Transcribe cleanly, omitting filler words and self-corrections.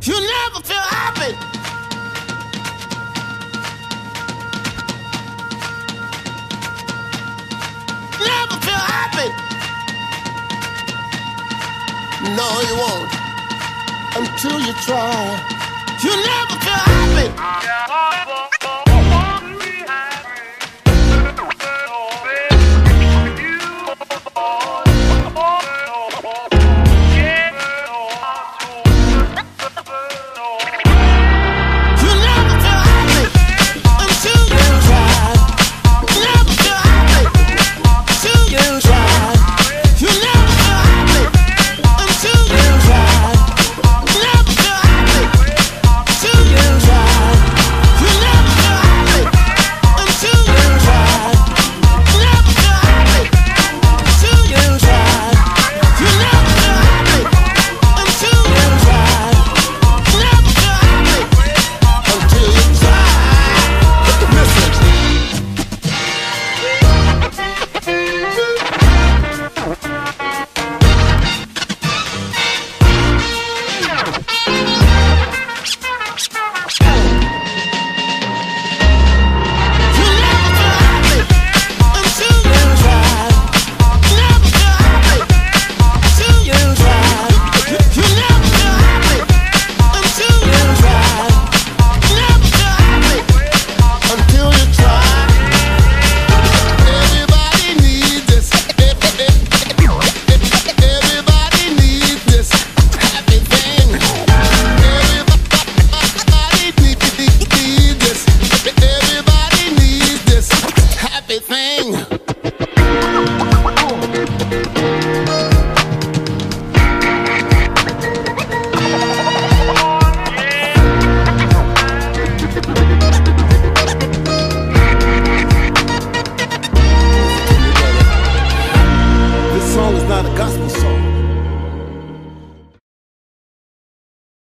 You never feel happy. Never feel happy. No, you won't. Until you try. You never feel happy. This song is not a gospel song.